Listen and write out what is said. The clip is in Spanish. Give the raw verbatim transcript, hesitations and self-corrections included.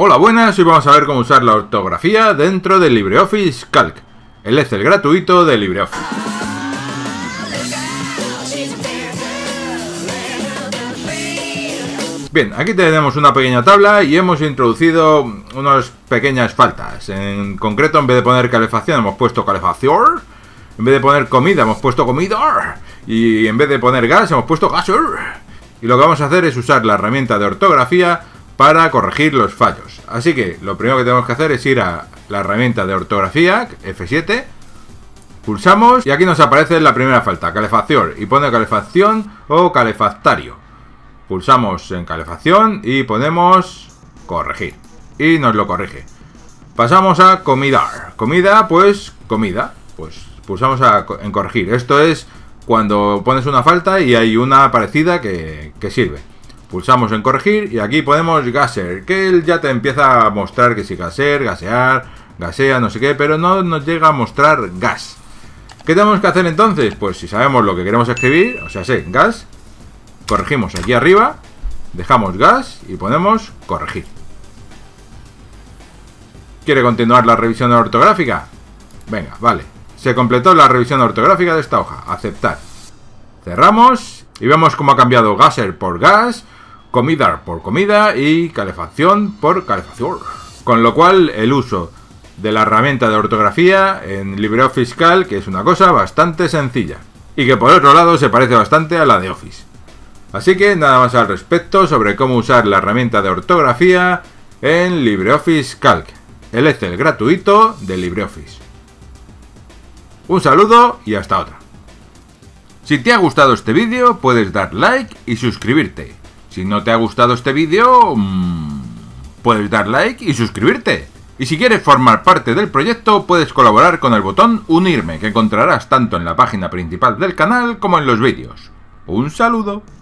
Hola, buenas, hoy vamos a ver cómo usar la ortografía dentro de LibreOffice Calc, el Excel gratuito de LibreOffice. Bien, aquí tenemos una pequeña tabla y hemos introducido unas pequeñas faltas. En concreto, en vez de poner calefacción hemos puesto calefacción, en vez de poner comida hemos puesto comida, y en vez de poner gas hemos puesto gas. Y lo que vamos a hacer es usar la herramienta de ortografía para corregir los fallos. Así que lo primero que tenemos que hacer es ir a la herramienta de ortografía, F siete, pulsamos y aquí nos aparece la primera falta, calefacción, y pone calefacción o calefactario. Pulsamos en calefacción y ponemos corregir y nos lo corrige. Pasamos a comida, comida pues comida, pues pulsamos a, en corregir. Esto es cuando pones una falta y hay una parecida que, que sirve. Pulsamos en corregir y aquí ponemos gaser, que él ya te empieza a mostrar que si gaser, gasear, gasea, no sé qué, pero no nos llega a mostrar gas. ¿Qué tenemos que hacer entonces? Pues si sabemos lo que queremos escribir, o sea, sé, gas, corregimos aquí arriba, dejamos gas y ponemos corregir. ¿Quiere continuar la revisión ortográfica? Venga, vale. Se completó la revisión ortográfica de esta hoja. Aceptar. Cerramos y vemos cómo ha cambiado gaser por gas, comida por comida y calefacción por calefacción. Con lo cual el uso de la herramienta de ortografía en LibreOffice Calc, que es una cosa bastante sencilla y que por otro lado se parece bastante a la de Office. Así que nada más al respecto sobre cómo usar la herramienta de ortografía en LibreOffice Calc, el Excel gratuito de LibreOffice. Un saludo y hasta otra. Si te ha gustado este vídeo, puedes dar like y suscribirte. Si no te ha gustado este vídeo, mmm, puedes dar like y suscribirte. Y si quieres formar parte del proyecto, puedes colaborar con el botón unirme, que encontrarás tanto en la página principal del canal como en los vídeos. Un saludo.